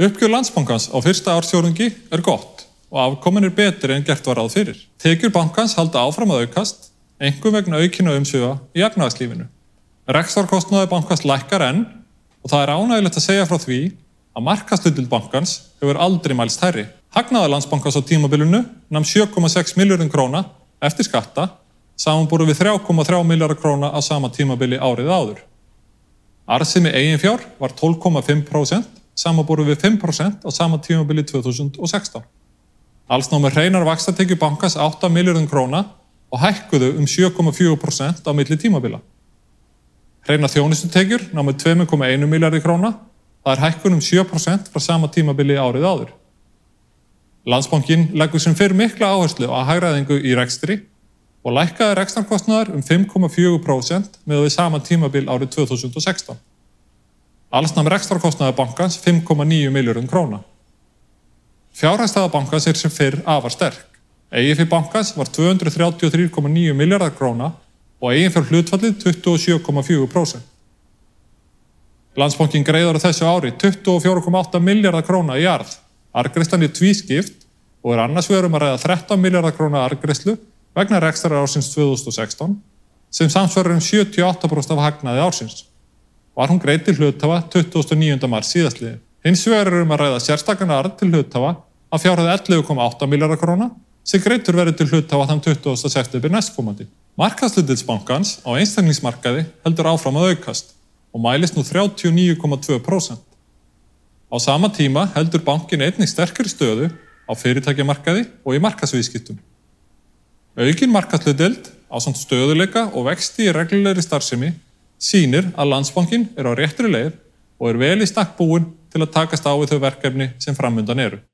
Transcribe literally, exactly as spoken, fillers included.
Uppgjör Landsbankans á fyrsta ársfjórðungi er gott og afkoman er betri en gert var ráð fyrir. Tekjur bankans halda áfram að aukast, einkum vegna aukinna umsvifa í efnahagslífinu. Rekstrarkostnaður bankans lækkar enn og það er ánægjulegt að segja frá því að markaðshlutdeild bankans hefur aldrei mælst hærri. Hagnaður Landsbankans á tímabilinu nam sjö komma sex milljörðum króna eftir skatta, samanborið við þrjú komma þrjá milljarða króna á sama tímabili árið áður. Arðsemi eigin fjár var tólf komma fimm prósent, samanborið við fimm prósent á sama tímabili tvö þúsund og sextán. Alls námu hreinar vaxtatekjur bankans átta milljörðum króna og hækkuðu um sjö komma fjögur prósent á milli tímabila. Hreinar þjónustutekjur námu tvö komma eitt milljarði króna, það er hækkun um sjö prósent frá sama tímabili árið áður. Landsbankinn leggur sem fyrr mikla áherslu á hagræðingu í rekstri og lækkaði rekstrarkostnaður um fimm komma fjögur prósent miðað við sama tímabil árið tvö þúsund og sextán. Alls nam rekstrarkostnaður bankans fimm komma níu milljörðum króna. Fjárhagsstaða bankans er sem fyrr afar sterk. Eigið fé bankans var tvö hundruð þrjátíu og þrjú komma níu milljarðar króna og eigin fjár hlutfallið tuttugu og sjö komma fjögur prósent. Landsbankinn greiðir á þessu ári tuttugu og fjögur komma átta milljarða króna í arð. Arðgreiðslan er tvískipt og er annars vegar um að ræða þrettán milljarða króna arðgreiðslu vegna rekstrarársins tvö þúsund og sextán sem samsvarar um sjötíu og átta prósent af hagnaði ársins. Var hún greidd til hluthafa tuttugasta og níunda mars síðastliðinn. Hins vegar er um að ræða sérstakan arð til hluthafa að fjárhæð ellefu komma átta milljarða króna sem greiddur verður til hluthafa þann tuttugasta september næstkomandi. Markaðshlutdeild bankans á einstaklingsmarkaði heldur áfram að aukast og mælist nú þrjátíu og níu komma tvö prósent. Á sama tíma heldur bankinn einnig sterkari stöðu á fyrirtækjamarkaði og í markaðsviðskiptum. Aukin markaðshlutdeild ásamt stöðuleika og vexti í reglulegri starfsemi sýnir að Landsbankinn er á réttri leið og er vel í stakk búinn til að takast á við þau verkefni sem framundan eru.